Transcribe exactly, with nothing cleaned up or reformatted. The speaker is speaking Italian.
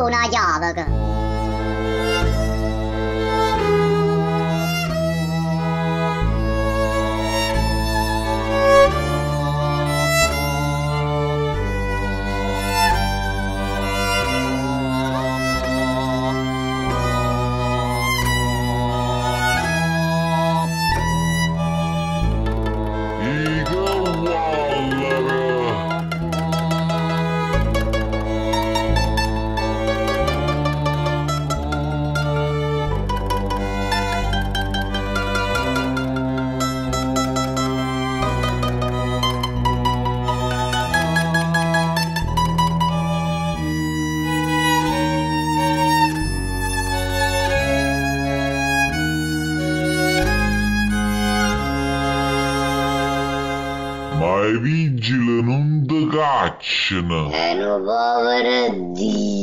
una chiave. Ma i vigili non ti cacciano. È un povero Dio.